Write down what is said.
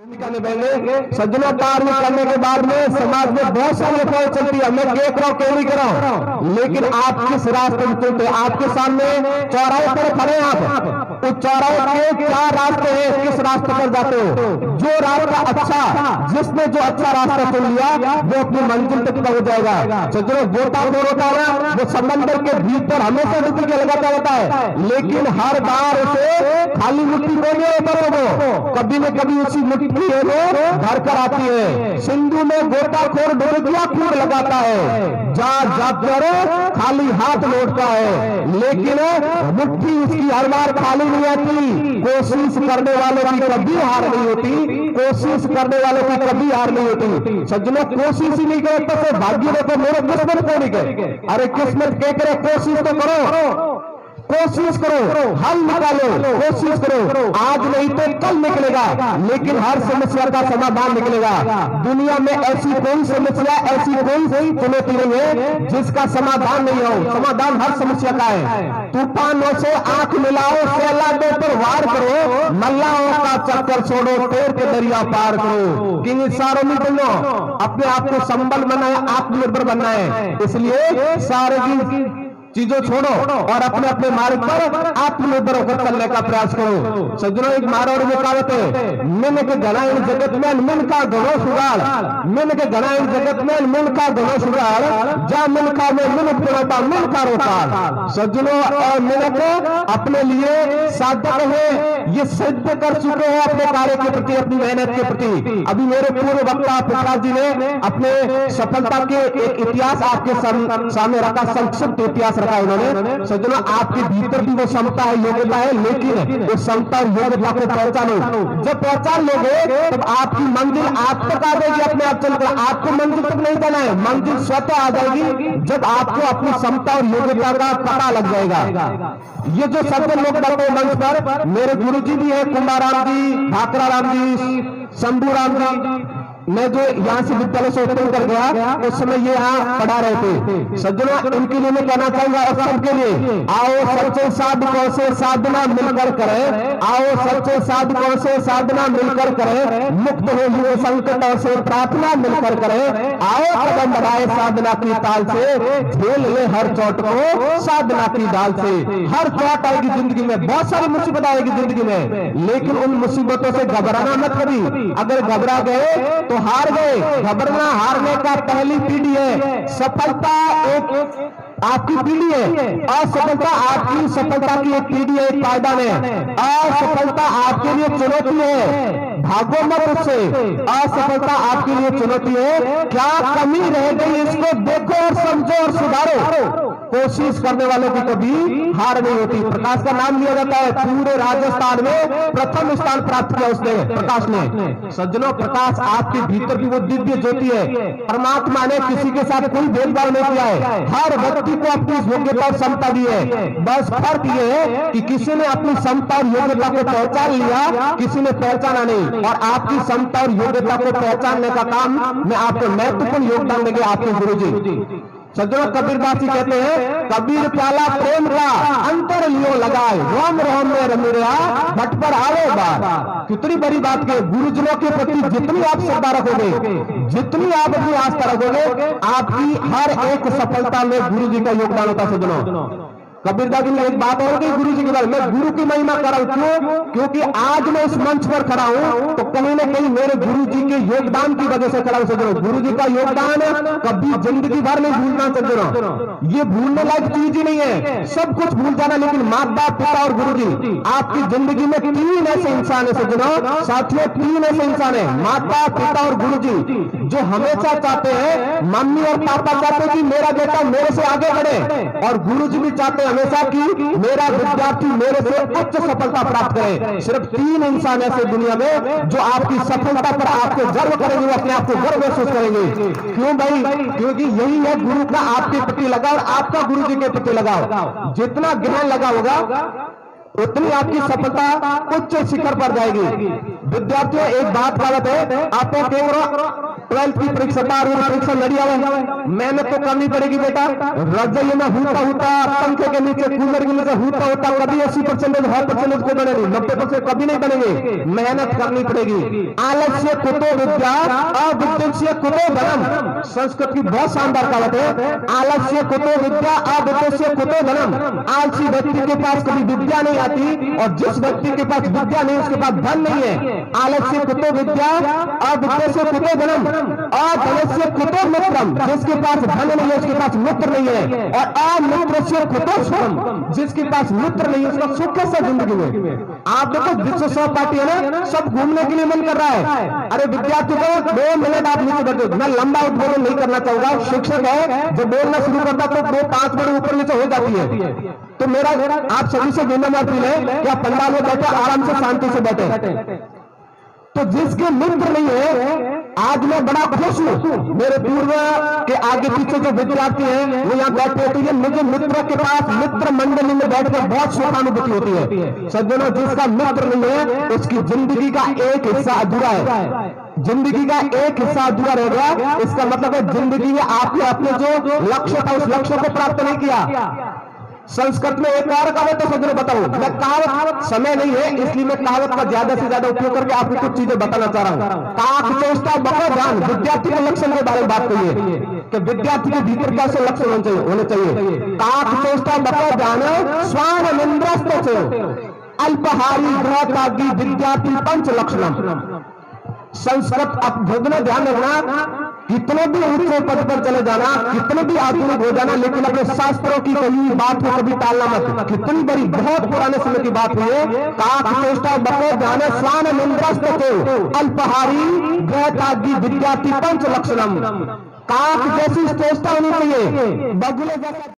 सज्जनों, कार्य करने के बाद में समाज में बहुत सारी अफवाहें चलती है। मैं देख रहा हूँ, क्यों नहीं कर रहा हूँ, लेकिन आप किस रास्ते में चलते हैं? आपके सामने चौराहे पर खड़े हैं, आप उस चौराहे के क्या रास्ते हैं, किस रास्ते पर जाते हो? जो रास्ता अच्छा, जिसने जो अच्छा रास्ता चुन लिया वो अपनी मंजिल तक पहुंच जाएगा। सज्जनों, गोताखोर होता है वो समंदर के भीतर हमेशा डुबकी लगाता रहता है, लेकिन हर बार उसे खाली मिट्टी को नहीं होता, वो कभी न कभी उसी मिट्टी भर कर आती है। सिंधु में गोताखोर डुबकियां खूब लगाता है, जा जाकर खाली हाथ लौटता है, लेकिन मुट्ठी उसकी हर बार खाली नहीं आती। कोशिश करने वालों की कभी हार नहीं होती, कोशिश करने वालों की कभी हार नहीं होती। सज्जनों, कोशिश ही नहीं करते तो भाग्य देखो मेरे किस्मत को नहीं कहे। अरे किस्मत कह करे, कोशिश तो करो, कोशिश करो, हल निकालो, कोशिश करो। आज नहीं तो कल निकलेगा, लेकिन हर समस्या का समाधान निकलेगा। दुनिया में ऐसी कोई समस्या, ऐसी कोई चुनौती नहीं है जिसका समाधान नहीं हो। समाधान हर समस्या का है। तूफानों से आंख मिलाओ, सैलाबों पर वार करो, मल्लाहों का चक्कर छोड़ो, तैर के दरिया पार करो। कि इशारों में बोलो, अपने आप को संबल बनाए, आत्मनिर्भर बनना है। इसलिए सारे चीजों छोड़ो और अपने अपने मार्ग पर आत्मनिर्भर होकर चलने का प्रयास करो। सज्जनों, एक मारवाड़ी में कहावत है, मिन के घनाइन जगत में मिन का घणो सुगाड़, मिन के घनाइन जगत में मिन का घणो सुगाड़, जा मिन का में मिन पुरता मिन का रोकाड़। सज्जनों, और मिनक अपने लिए साधक है, ये सिद्ध कर चुके हैं अपने कार्य के प्रति, अपनी मेहनत के प्रति। अभी मेरे पूर्व वक्ता प्रकाश जी ने अपने सफलता के एक इतिहास आपके सामने रखा, संक्षिप्त इतिहास रखा उन्होंने। सज्जनों, आपके भीतर भी वो क्षमता है, योग्यता है, लेकिन वो क्षमता और योग्यता को पहचानो। जब पहचान लोगे तब आपकी मंजिल आप तक आ जाएगी, अपने आप चलकर। आपको मंजिल तक नहीं जाना है, मंजिल स्वतः आ जाएगी जब आपको अपनी क्षमता और योग्यता का पता लग जाएगा। ये जो सज्जन लोग बैठे मंच पर, मेरे गुरु जी भी है, कुंभाराम जी, भाकरा राम जी, शंभू राम जी। मैं जो यहाँ से विद्यालय से उत्तर कर गया उस समय ये यहाँ पढ़ा रहे थे। सज्जनों, इनके लिए मैं कहना चाहूंगा, और सबके लिए, आओ सच्चे साधकों से साधना मिलकर करें, आओ सच्चे साधकों से साधना मिलकर करें, मुक्त हो युग संकटों से प्रार्थना मिलकर करें, आओ कदम बढ़ाए साधना की ताल से, झेल ले हर चोट को साधना की डाल से। हर चोट आएगी जिंदगी में, बहुत सारी मुसीबत आएगी जिंदगी में, लेकिन उन मुसीबतों से घबराना मत कभी। अगर घबरा गए तो हार गए। घबराना हारने का पहली पीढ़ी है, सफलता एक आपकी पीढ़ी है, असफलता आपकी सफलता की एक पीढ़ी है, एक पायदान है। असफलता आपके लिए चुनौती है, भागो मत उससे। असफलता आपके लिए चुनौती है, क्या कमी रह गई इसको देखो और समझो और सुधारो। कोशिश करने वालों की कभी हार नहीं होती। प्रकाश का नाम लिया जाता है, पूरे राजस्थान में प्रथम स्थान प्राप्त किया उसने, प्रकाश ने। सज्जनों, प्रकाश आपके भीतर भी वो दिव्य ज्योति है। परमात्मा ने किसी के साथ कोई भेदभाव नहीं किया है, हर व्यक्ति को अपनी योग्यता और क्षमता दी है। बस फर्क ये है कि किसी ने अपनी क्षमता और योग्यता को पहचान लिया, किसी ने पहचाना नहीं। और आपकी क्षमता और योग्यता को पहचानने का काम में आपको महत्वपूर्ण योगदान देंगे आपके गुरु जी। सज्जनों, कबीरदास जी कहते हैं, कबीर प्याला प्रेम का अंतर लियो लगाए, रोम रोम में रमिया भट पर आवे बार। कितनी बड़ी बात है। गुरुजनों के प्रति जितनी आप श्रद्धा रखोगे, जितनी आप अपनी आस्था रखोगे, आपकी हर एक सफलता में गुरु जी का योगदान होता है। सज्जनों, कबीरदास जी ने एक बात और की गुरु जी के बारे में, गुरु की महिमा कर रहा हूं, क्यों? क्योंकि आज मैं इस मंच पर खड़ा हूं तो कहीं ना कहीं मेरे गुरु जी के योगदान की वजह से खड़ा हूं। सज्जनों, गुरु जी का योगदान कभी जिंदगी भर नहीं भूलना। सज्जनों, ये भूलने लायक चीज ही नहीं है, सब कुछ भूल जाना, लेकिन माता पिता और गुरु जी आपकी जिंदगी में तीन ऐसे इंसान है। सज्जनों, साथियों, तीन ऐसे इंसान है, माता पिता और गुरु जी, जो हमेशा चाहते हैं, मम्मी और पापा चाहते हैं कि मेरा बेटा मेरे से आगे बढ़े, और गुरु जी भी चाहते हैं हमेशा कि मेरा विद्यार्थी मेरे से उच्च सफलता प्राप्त करे। सिर्फ तीन इंसान ऐसे दुनिया में जो आपकी सफलता पर आपको गर्व करेंगे, वो अपने आप को गर्व महसूस करेंगे। क्यों भाई? क्योंकि यही है गुरु का आपके प्रति लगाव और आपका गुरु जी के प्रति लगाव। जितना ज्ञान लगा होगा उतनी आपकी सफलता उच्च शिखर पर जाएगी। विद्यार्थियों, एक बात गलत है, आपको केवल 12th की परीक्षा 12वीं परीक्षा लड़ी आवे, मेहनत तो करनी पड़ेगी बेटा। रजाई में हूता हूता, पंखे के नीचे, कूलर के नीचे हूता होता कभी 80% 100% को बने नहीं, 90% कभी नहीं बनेंगे। मेहनत करनी पड़ेगी। आलस्य कुतो विद्या अविद्या कुतो धनम। संस्कृत की बहुत शानदार कहावत है, आलस्य कुतो विद्या अविद्या कुतो धनम। आलसी व्यक्ति के पास कभी विद्या नहीं आती, और जिस व्यक्ति के पास विद्या नहीं उसके पास धन नहीं है। आलस्य कुतो विद्या अविद्या कुतो धनम और धनस्य कुतो मित्रम। जिसके पास धन नहीं है उसके पास मित्र नहीं है। और अमित्रस्य कुतो सुखम। जिसके पास मित्र नहीं है उसका सुख कैसा जिंदगी में। आप देखो जिससे 100 पार्टी है ना, सब घूमने के लिए मन कर रहा है। अरे विद्यार्थी को 2 मिनट आप नीचे बैठो, मैं लंबा उद्बोधन नहीं करना चाहूंगा। शिक्षक है जो बोलना शुरू करता तो वो 5 मिनट ऊपर नीचे हो जाती है। तो मेरा आप सभी से विनम्र अपील है कि आप पंडाल में बैठे आराम से शांति से बैठे। तो जिसके मित्र नहीं है, आज मैं बड़ा खुश हूं, मेरे पूर्व के आगे पीछे जो विद्यार्थी हैं वो यहाँ बैठे हैं, तो ये मुझे मित्रों के पास मित्र मंडली में बैठकर बहुत सुखानुभूति होती है। सज्जनों, जिसका मित्र नहीं है उसकी जिंदगी का एक हिस्सा अधूरा है। जिंदगी का एक हिस्सा अधूरा रह गया। इसका मतलब है जिंदगी में आपने अपने जो लक्ष्य था उस लक्ष्य को प्राप्त नहीं किया। संस्कृत में एक और कहावत है, सज्जनों बताऊं, मैं कहावत समय नहीं है इसलिए मैं कहावत का ज्यादा से ज्यादा उपयोग करके आपको कुछ चीजें बताना चाह रहा हूं। काक चेष्टा बको ध्यान। विद्यार्थी के लक्षण के बारे में बात करिए कि विद्यार्थी के भीतर कैसे लक्षण होने चाहिए। काक चेष्टा बको ध्यान स्वान निंद्रस्त अल्पहारी ग्रह त्यागी विद्यार्थी पंच लक्षणम। संस्कृत अब भोगना ध्यान रखना, कितने भी ऊंचे पद पर चले जाना, कितने भी आधुनिक हो जाना, लेकिन अपने शास्त्रों की कही बात को कभी टालना मत। कितनी बड़ी बहुत पुराने समय की बात हुई है। काक चेष्टा बको ध्यान स्वान निंद्रस्त अल्पहारी ग्रह त्यागी विद्यार्थी पंच लक्षणम। काक जैसी चेष्टा होनी चाहिए, बगुले जैसा